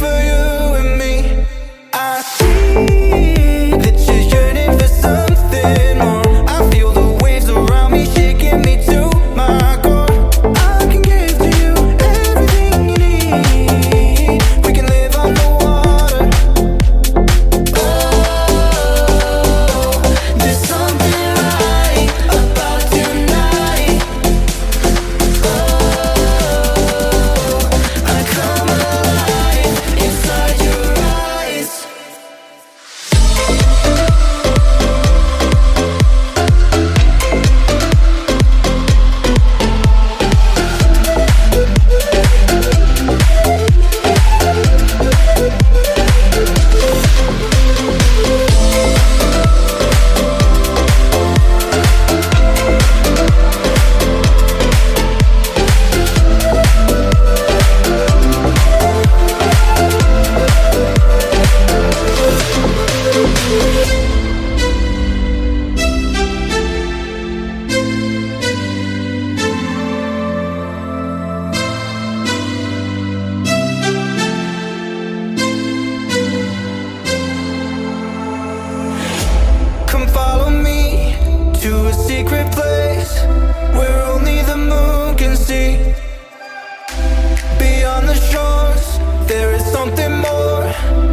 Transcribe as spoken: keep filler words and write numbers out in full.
for you and me. I see that you're yearning for something more. I feel the waves around me shaking me to my core. I can give to you everything you need. We can live on the water. Oh, there's something right about tonight. Oh, I come alive inside your eyes. Come follow me to a secret place where only the moon can see. Beyond the shores, there is something more.